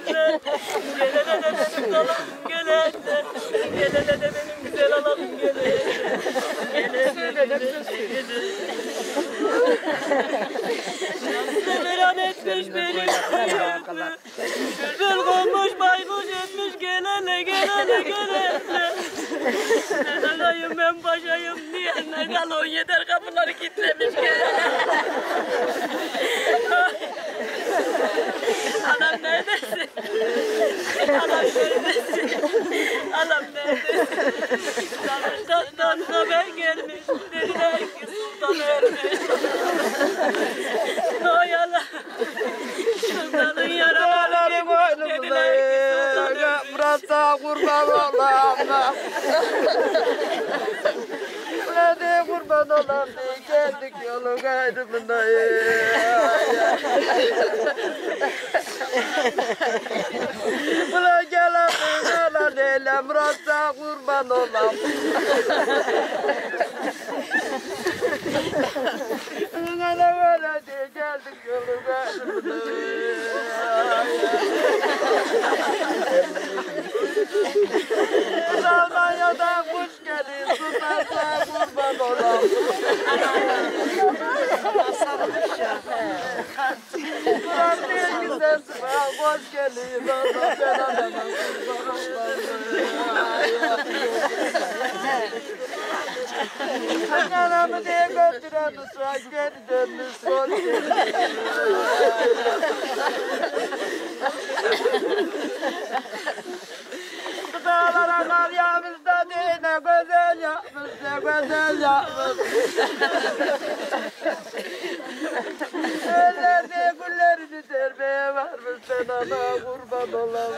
gelenler. Gelene de benim dalım gelene. Gelene de benim güzel alalım gelene. Severan etmiş benim köyümü. Bülbül konmuş baykuş etmiş gelene gelene gelene. Ben alayım ben başayım diyenler galon yeter kapıları kilitlemiş gelene. Anam neredesin? Anam neredesin? Anam neredesin? Danıştan haber gelmiş. Dediler ki sultan ölmüş. Oy Allah. Sultanın yaraları gitmiş. Dediler ki sultan ölmüş. Burası kurban Allah'ım. Burada kurban olan geldik yolun ayrımında. Bula gelen gelen eylem rasta kurban olam. Öyle öyle diye geldik yolun ayrımında. Almanya'dan kuş gelir, tutarsa kurban olam. Burak diye güzel sıra, hoş gelir, ben adamım kurban olam. Anamı diye götüren ısrar, geri dönmüş, hoş gelir. Dağlara kar yağmış da değil, ne güzel yapmış, ne güzel yapmış. Ellerde güllerini derbeye varmış, ben ana kurban olam.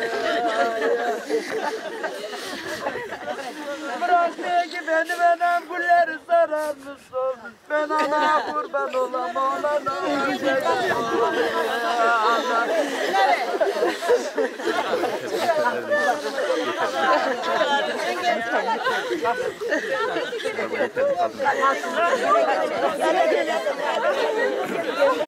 Bırak diye ki benim anam gülleri sararmış olmuş, ben ana kurban olam, olana Yeter.